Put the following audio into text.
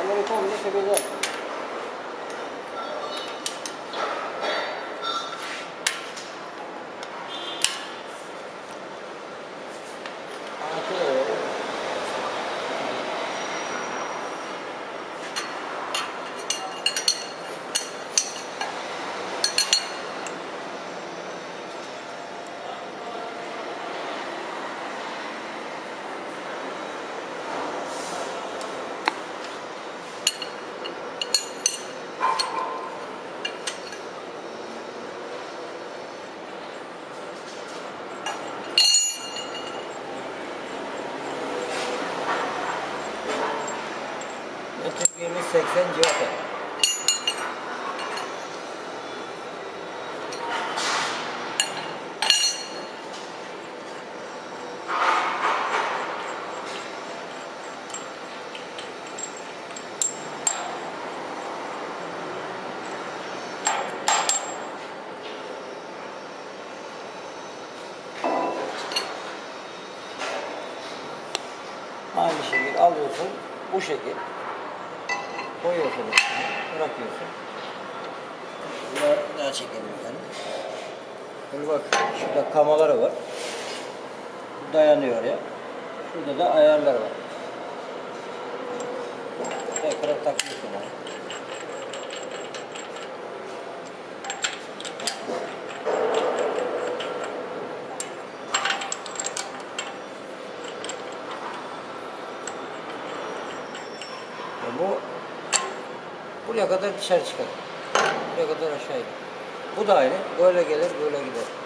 Yanları komple sökeceğim. Türkiye'miz 80 civarı. Aynı şekil alıyorsun, bu şekil koyuyorsun üstüne, bırakıyorsun. Daha çekelim yani. Böyle bak, şurada kamaları var. Dayanıyor ya. Şurada da ayarlar var. Tekrar takıyorsun onu. Buraya kadar dışarı çıkar. Buraya kadar aşağı iner. Bu da aynı. Böyle gelir, böyle gider.